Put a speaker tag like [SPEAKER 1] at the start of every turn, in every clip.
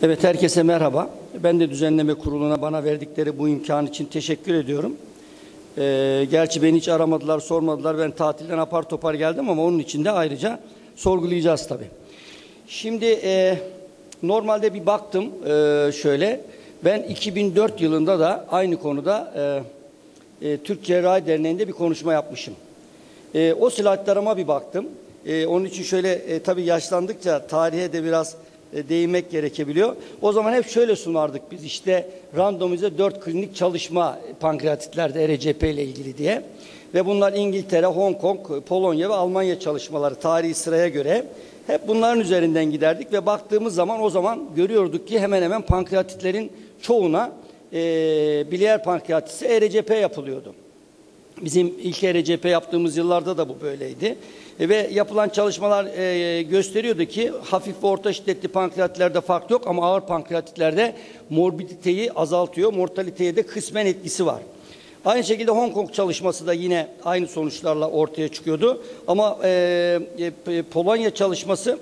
[SPEAKER 1] Evet, herkese merhaba. Ben de düzenleme kuruluna bana verdikleri bu imkan için teşekkür ediyorum. Gerçi beni hiç aramadılar, sormadılar. Ben tatilden apar topar geldim ama onun için de ayrıca sorgulayacağız tabii. Şimdi normalde bir baktım şöyle. Ben 2004 yılında da aynı konuda Türk Cerrahi Derneği'nde bir konuşma yapmışım. O slaytlarıma bir baktım. Onun için şöyle tabii yaşlandıkça tarihe de biraz değinmek gerekebiliyor. O zaman hep şöyle sunardık biz, işte randomize 4 klinik çalışma pankreatitlerde ERCP ile ilgili diye. Ve bunlar İngiltere, Hong Kong, Polonya ve Almanya çalışmaları tarihi sıraya göre hep bunların üzerinden giderdik ve baktığımız zaman o zaman görüyorduk ki hemen hemen pankreatitlerin çoğuna biliyer pankreatisi ERCP yapılıyordu. Bizim ilk ERCP yaptığımız yıllarda da bu böyleydi. Ve yapılan çalışmalar gösteriyordu ki hafif ve orta şiddetli pankreatitlerde fark yok ama ağır pankreatitlerde morbiditeyi azaltıyor. Mortaliteye de kısmen etkisi var. Aynı şekilde Hong Kong çalışması da yine aynı sonuçlarla ortaya çıkıyordu. Ama Polonya çalışması,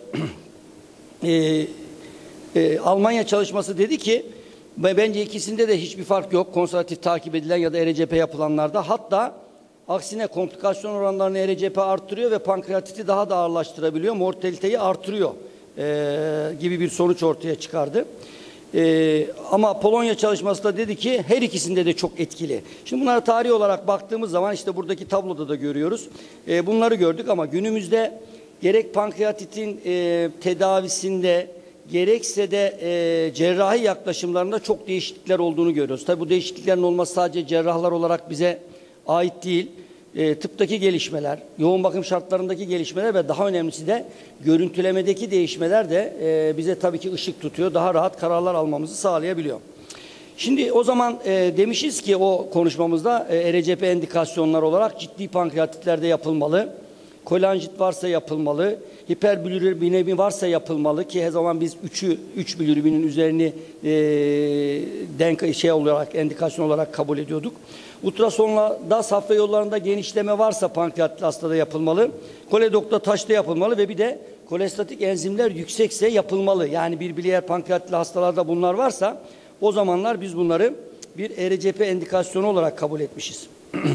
[SPEAKER 1] Almanya çalışması dedi ki bence ikisinde de hiçbir fark yok. Konservatif takip edilen ya da ERCP yapılanlarda, hatta aksine komplikasyon oranlarını ERCP arttırıyor ve pankreatiti daha da ağırlaştırabiliyor, mortaliteyi artırıyor gibi bir sonuç ortaya çıkardı. Ama Polonya çalışması da dedi ki her ikisinde de çok etkili. Şimdi bunlara tarihi olarak baktığımız zaman işte buradaki tabloda da görüyoruz. Bunları gördük ama günümüzde gerek pankreatitin tedavisinde gerekse de cerrahi yaklaşımlarında çok değişiklikler olduğunu görüyoruz. Tabii bu değişikliklerin olması sadece cerrahlar olarak bize ait değil. Tıptaki gelişmeler, yoğun bakım şartlarındaki gelişmeler ve daha önemlisi de görüntülemedeki değişmeler de bize tabii ki ışık tutuyor. Daha rahat kararlar almamızı sağlayabiliyor. Şimdi o zaman demişiz ki o konuşmamızda ERCP endikasyonlar olarak ciddi pankreatitlerde yapılmalı. Kolanjit varsa yapılmalı. Hiperbilirubinemi varsa yapılmalı ki her zaman biz 3 bilirubinin üzerini endikasyon olarak kabul ediyorduk. Ultrasonda safra yollarında genişleme varsa pankreatli hastada yapılmalı. Koledokta taşta yapılmalı ve bir de kolestatik enzimler yüksekse yapılmalı. Yani bir biliyer pankreatli hastalarda bunlar varsa o zamanlar biz bunları bir ERCP endikasyonu olarak kabul etmişiz.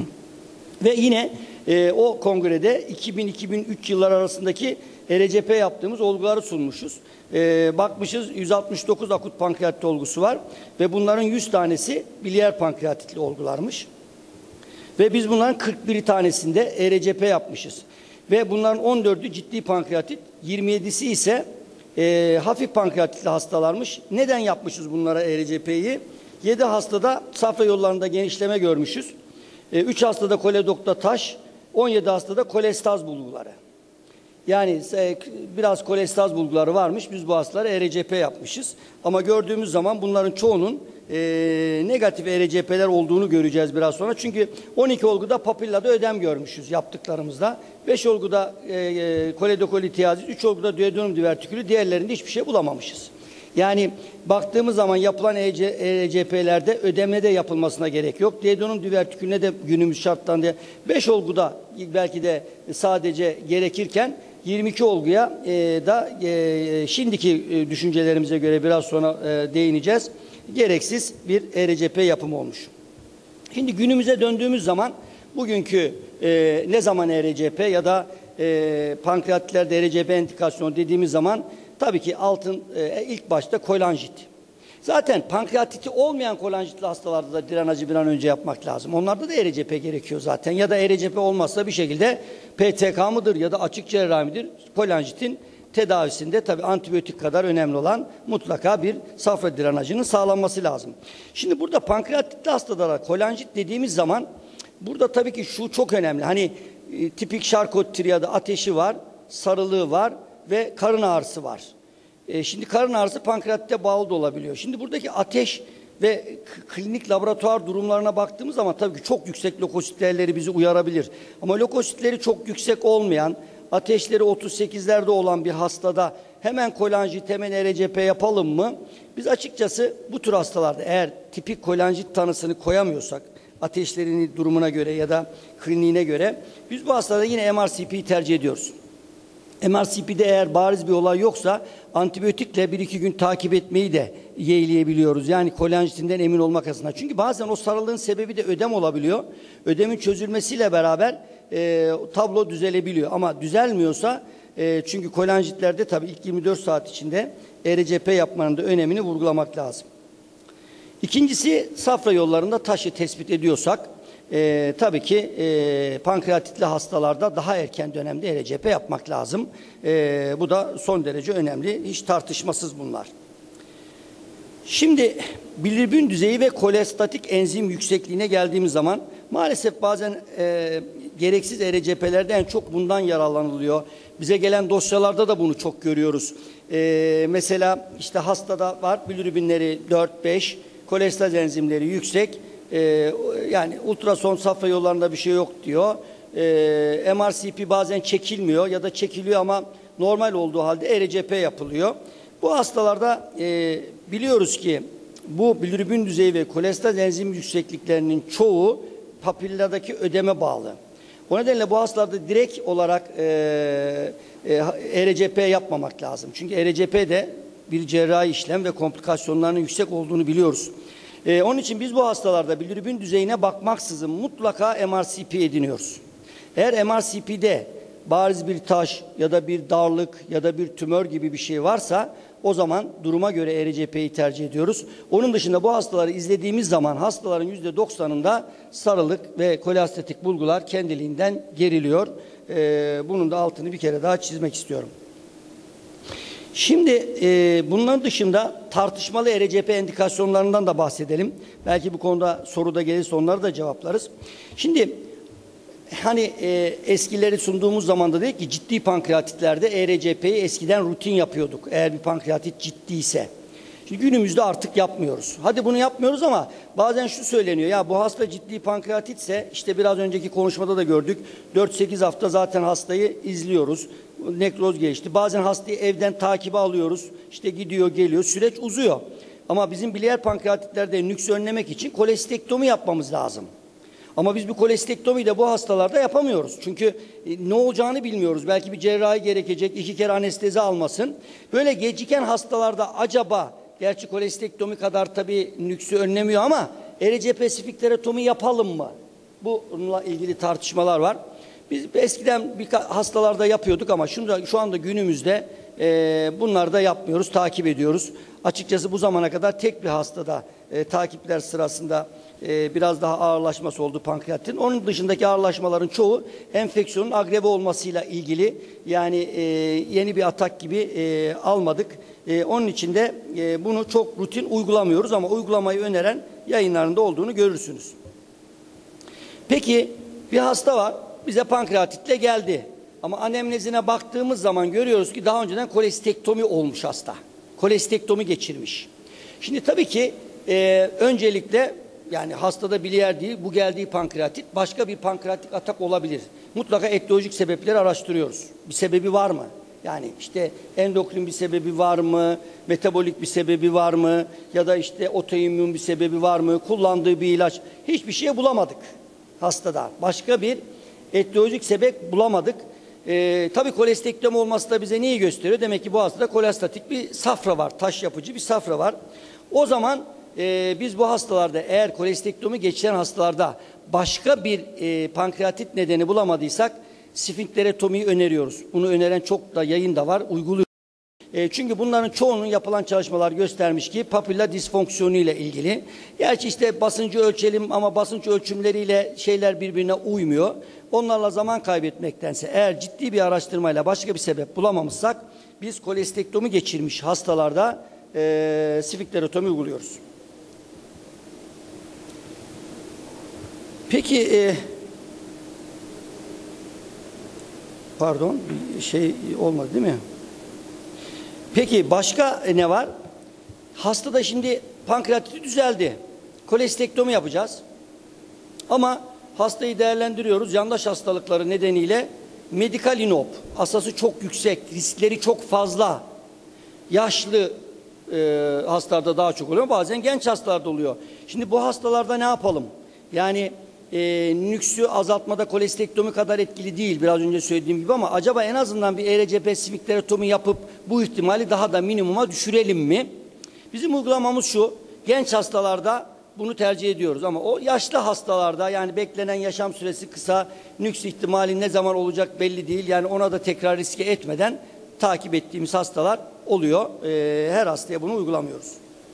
[SPEAKER 1] Ve yine o kongrede 2000-2003 yıllar arasındaki ERCP yaptığımız olguları sunmuşuz. Bakmışız 169 akut pankreatit olgusu var ve bunların 100 tanesi biliyer pankreatitli olgularmış. Ve biz bunların 41 tanesinde ERCP yapmışız. Ve bunların 14'ü ciddi pankreatit, 27'si ise hafif pankreatitli hastalarmış. Neden yapmışız bunlara ERCP'yi? 7 hastada safra yollarında genişleme görmüşüz. 3 hastada koledokta taş, 17 hastada kolestaz bulguları. Yani biraz kolestaz bulguları varmış. Biz bu hastalara ERCP yapmışız. Ama gördüğümüz zaman bunların çoğunun negatif ERCP'ler olduğunu göreceğiz biraz sonra. Çünkü 12 olguda papillada ödem görmüşüz yaptıklarımızda. 5 olguda koledokolitiazis, 3 olguda duodenum divertikülü, diğerlerinde hiçbir şey bulamamışız. Yani baktığımız zaman yapılan ERCP'lerde ödemle de yapılmasına gerek yok. Duodenum divertikülüne de günümüz şartlarında 5 olguda belki de sadece gerekirken 22 olguya da şimdiki düşüncelerimize göre biraz sonra değineceğiz. Gereksiz bir ERCP yapımı olmuş. Şimdi günümüze döndüğümüz zaman bugünkü ne zaman ERCP ya da pankreatitlerde ERCP endikasyonu dediğimiz zaman tabii ki ilk başta kolanjit. Zaten pankreatiti olmayan kolanjitli hastalarda da drenajı bir an önce yapmak lazım. Onlarda da ERCP gerekiyor zaten. Ya da ERCP olmazsa bir şekilde PTK mıdır ya da açık cerrahi midir? Kolanjitin tedavisinde tabii antibiyotik kadar önemli olan mutlaka bir safra drenajının sağlanması lazım. Şimdi burada pankreatitli hastalara kolanjit dediğimiz zaman burada tabii ki şu çok önemli. Hani tipik Charcot triadı, ateşi var, sarılığı var ve karın ağrısı var. Şimdi karın ağrısı pankreatitte bağlı da olabiliyor. Şimdi buradaki ateş ve klinik laboratuvar durumlarına baktığımız zaman tabii ki çok yüksek lökosit değerleri bizi uyarabilir. Ama lökositleri çok yüksek olmayan, ateşleri 38'lerde olan bir hastada hemen kolanjit, hemen ERCP yapalım mı? Biz açıkçası bu tür hastalarda eğer tipik kolanjit tanısını koyamıyorsak, ateşlerinin durumuna göre ya da kliniğine göre biz bu hastalarda yine MRCP'yi tercih ediyoruz. MRCP'de eğer bariz bir olay yoksa antibiyotikle 1-2 gün takip etmeyi de yeğleyebiliyoruz. Yani kolanjitinden emin olmak açısından. Çünkü bazen o sarılığın sebebi de ödem olabiliyor. Ödemin çözülmesiyle beraber tablo düzelebiliyor. Ama düzelmiyorsa çünkü kolanjitlerde tabii ilk 24 saat içinde ERCP yapmanın da önemini vurgulamak lazım. İkincisi, safra yollarında taşı tespit ediyorsak tabii ki pankreatitli hastalarda daha erken dönemde ERCP yapmak lazım. Bu da son derece önemli. Hiç tartışmasız bunlar. Şimdi bilirubin düzeyi ve kolestatik enzim yüksekliğine geldiğimiz zaman maalesef bazen gereksiz ERCP'lerde en çok bundan yararlanılıyor. Bize gelen dosyalarda da bunu çok görüyoruz. Mesela işte hastada var bilirubinleri 4-5, kolestaz enzimleri yüksek. Yani ultrason safra yollarında bir şey yok diyor. MRCP bazen çekilmiyor ya da çekiliyor ama normal olduğu halde ERCP yapılıyor. Bu hastalarda biliyoruz ki bu bilirubin düzeyi ve kolestaz enzim yüksekliklerinin çoğu papilladaki ödeme bağlı. O nedenle bu hastalarda direkt olarak ERCP yapmamak lazım. Çünkü ERCP de bir cerrahi işlem ve komplikasyonlarının yüksek olduğunu biliyoruz. Onun için biz bu hastalarda bilirubin düzeyine bakmaksızın mutlaka MRCP ediniyoruz. Eğer MRCP'de bariz bir taş ya da bir darlık ya da bir tümör gibi bir şey varsa o zaman duruma göre ERCP'yi tercih ediyoruz. Onun dışında bu hastaları izlediğimiz zaman hastaların %90'ında sarılık ve kolestetik bulgular kendiliğinden geriliyor. Bunun da altını bir kere daha çizmek istiyorum. Şimdi bunların dışında tartışmalı ERCP endikasyonlarından da bahsedelim. Belki bu konuda soru da gelirse onları da cevaplarız. Şimdi hani eskileri sunduğumuz zaman da dedik ki ciddi pankreatitlerde ERCP'yi eskiden rutin yapıyorduk. Eğer bir pankreatit ciddiyse. Şimdi günümüzde artık yapmıyoruz. Hadi bunu yapmıyoruz ama bazen şu söyleniyor. Ya bu hasta ciddi pankreatitse işte biraz önceki konuşmada da gördük. 4-8 hafta zaten hastayı izliyoruz. Nekroz geçti. Bazen hastayı evden takibe alıyoruz. İşte gidiyor geliyor. Süreç uzuyor. Ama bizim biliyer pankreatitlerde nüks önlemek için kolestektomi yapmamız lazım. Ama biz bir kolestektomiyi de bu hastalarda yapamıyoruz. Çünkü ne olacağını bilmiyoruz. Belki bir cerrahi gerekecek, 2 kere anestezi almasın. Böyle geciken hastalarda acaba, gerçi kolestektomi kadar tabii nüksü önlemiyor ama ERCP sfinkterektomi yapalım mı? Bununla ilgili tartışmalar var. Biz eskiden hastalarda yapıyorduk ama şu anda günümüzde bunları da yapmıyoruz, takip ediyoruz. Açıkçası bu zamana kadar tek bir hastada takipler sırasında biraz daha ağırlaşması oldu pankreatitin. Onun dışındaki ağırlaşmaların çoğu enfeksiyonun agreve olmasıyla ilgili. Yani yeni bir atak gibi almadık. Onun için de bunu çok rutin uygulamıyoruz ama uygulamayı öneren yayınlarında olduğunu görürsünüz. Peki bir hasta var, bize pankreatitle geldi. Ama anemnezine baktığımız zaman görüyoruz ki daha önceden kolestektomi olmuş hasta. Kolestektomi geçirmiş. Şimdi tabii ki öncelikle yani hastada biliyer değil, bu geldiği pankreatit başka bir pankreatik atak olabilir. Mutlaka etiyolojik sebepleri araştırıyoruz. Bir sebebi var mı? Yani işte endokrin bir sebebi var mı? Metabolik bir sebebi var mı? Ya da işte otoimmün bir sebebi var mı? Kullandığı bir ilaç. Hiçbir şey bulamadık hastada. Başka bir etiyolojik sebep bulamadık. Tabii kolestektomi olması da bize neyi gösteriyor? Demek ki bu hastada kolestatik bir safra var. Taş yapıcı bir safra var. O zaman biz bu hastalarda eğer kolestektomi geçiren hastalarda başka bir pankreatit nedeni bulamadıysak sfinkterektomiyi öneriyoruz. Bunu öneren çok da yayın da var. Uyguluyoruz. Çünkü bunların çoğunun yapılan çalışmalar göstermiş ki papilla disfonksiyonu ile ilgili. Gerçi işte basıncı ölçelim ama basınç ölçümleriyle şeyler birbirine uymuyor. Onlarla zaman kaybetmektense eğer ciddi bir araştırmayla başka bir sebep bulamamışsak biz kolestektomi geçirmiş hastalarda sfinkterektomi uyguluyoruz. Peki pardon bir şey olmadı değil mi? Peki başka ne var? Hastada şimdi pankreatiti düzeldi. Kolestektomi yapacağız. Ama hastayı değerlendiriyoruz. Yandaş hastalıkları nedeniyle medikal inop. Asası çok yüksek. Riskleri çok fazla. Yaşlı hastalarda daha çok oluyor. Bazen genç hastalarda oluyor. Şimdi bu hastalarda ne yapalım? Yani nüksü azaltmada kolestektomi kadar etkili değil biraz önce söylediğim gibi, ama acaba en azından bir ERCP sfinkterektomi yapıp bu ihtimali daha da minimuma düşürelim mi? Bizim uygulamamız şu: genç hastalarda bunu tercih ediyoruz ama o yaşlı hastalarda, yani beklenen yaşam süresi kısa, nüks ihtimali ne zaman olacak belli değil. Yani ona da tekrar riske etmeden takip ettiğimiz hastalar oluyor. Her hastaya bunu uygulamıyoruz.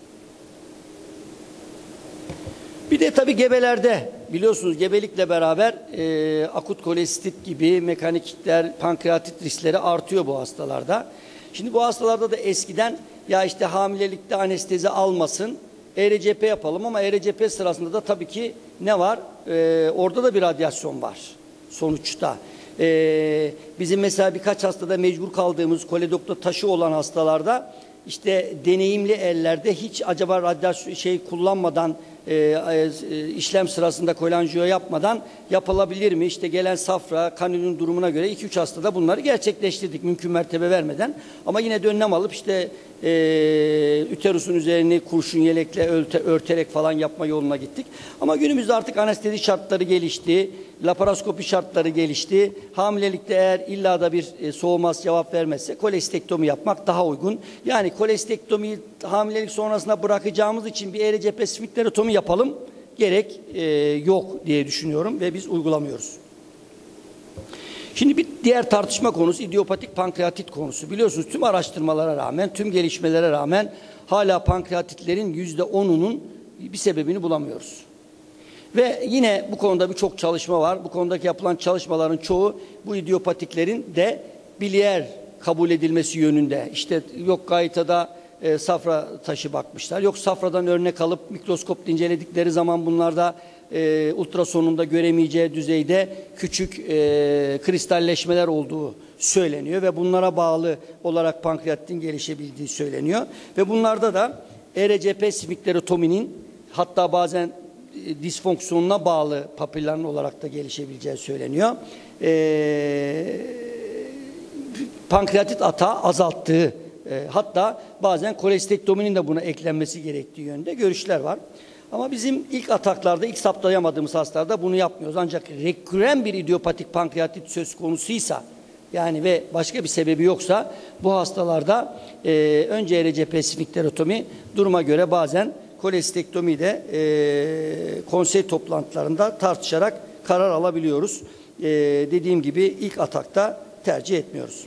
[SPEAKER 1] Bir de tabii gebelerde biliyorsunuz gebelikle beraber akut kolestit gibi mekanikler, pankreatit riskleri artıyor bu hastalarda. Şimdi bu hastalarda da eskiden ya işte hamilelikte anestezi almasın, ERCP yapalım, ama ERCP sırasında da tabii ki ne var? Orada da bir radyasyon var sonuçta. Bizim mesela birkaç hastada mecbur kaldığımız koledokta taşı olan hastalarda işte deneyimli ellerde hiç acaba radyasyon kullanmadan işlem sırasında kolanjiyo yapmadan yapılabilir mi? İşte gelen safra, kanülün durumuna göre 2-3 hastada bunları gerçekleştirdik mümkün mertebe vermeden. Ama yine de önlem alıp işte üterusun üzerini kurşun yelekle örterek falan yapma yoluna gittik. Ama günümüzde artık anestezi şartları gelişti, laparoskopi şartları gelişti. Hamilelikte eğer illa da bir soğumaz cevap vermezse kolestektomi yapmak daha uygun. Yani kolestektomiyi hamilelik sonrasında bırakacağımız için bir ERCP sfinkterektomi yapalım gerek yok diye düşünüyorum ve biz uygulamıyoruz. Şimdi bir diğer tartışma konusu idiopatik pankreatit konusu. Biliyorsunuz tüm araştırmalara rağmen, tüm gelişmelere rağmen hala pankreatitlerin %10'unun bir sebebini bulamıyoruz. Ve yine bu konuda birçok çalışma var. Bu konudaki yapılan çalışmaların çoğu bu idiopatiklerin de biliyer kabul edilmesi yönünde. İşte yok gaytada safra taşı bakmışlar. Yok safradan örnek alıp mikroskopla inceledikleri zaman bunlarda ultrasonunda göremeyeceği düzeyde küçük kristalleşmeler olduğu söyleniyor ve bunlara bağlı olarak pankreatitin gelişebildiği söyleniyor. Ve bunlarda da ERCP sfinkterektominin hatta bazen disfonksiyonuna bağlı papillerin olarak da gelişebileceği söyleniyor. Pankreatit atağı azalttığı, hatta bazen kolestektominin de buna eklenmesi gerektiği yönde görüşler var. Ama bizim ilk ataklarda, ilk saptayamadığımız hastalarda bunu yapmıyoruz. Ancak rekürren bir idiopatik pankreatit söz konusuysa, yani ve başka bir sebebi yoksa bu hastalarda önce ERCP sfinkterektomi, duruma göre bazen kolestektomi de konsey toplantılarında tartışarak karar alabiliyoruz. Dediğim gibi ilk atakta tercih etmiyoruz.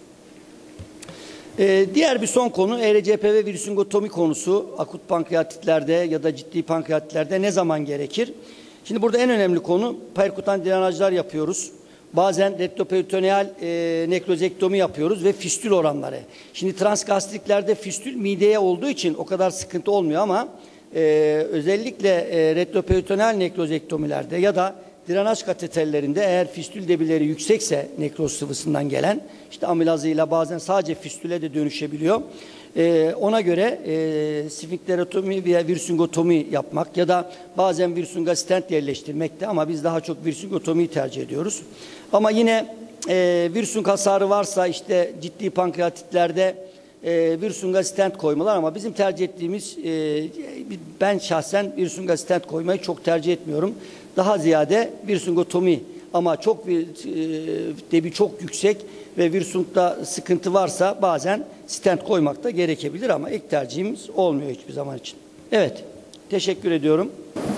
[SPEAKER 1] Diğer bir son konu ERCP ve virüsüngotomi konusu. Akut pankreatitlerde ya da ciddi pankreatitlerde ne zaman gerekir? Şimdi burada en önemli konu perkutan drenajlar yapıyoruz. Bazen retroperitoneal nekrozektomi yapıyoruz ve fistül oranları. Şimdi transgastriklerde fistül mideye olduğu için o kadar sıkıntı olmuyor ama özellikle retroperitoneal nekrozektomilerde ya da drenaj kateterlerinde eğer fistül debileri yüksekse nekroz sıvısından gelen, işte amilazıyla bazen sadece fistüle de dönüşebiliyor. Ona göre sfinkterektomi veya virüsüngotomi yapmak ya da bazen virüsünga stent yerleştirmek de, ama biz daha çok virüsüngotomiyi tercih ediyoruz. Ama yine virüsünk hasarı varsa işte ciddi pankreatitlerde virüsünga stent koymalar, ama bizim tercih ettiğimiz, ben şahsen virüsünga stent koymayı çok tercih etmiyorum. Daha ziyade virüsüngotomi, ama çok debi çok yüksek ve virüsünkta sıkıntı varsa bazen stent koymak da gerekebilir, ama ilk tercihimiz olmuyor hiçbir zaman için. Evet, teşekkür ediyorum.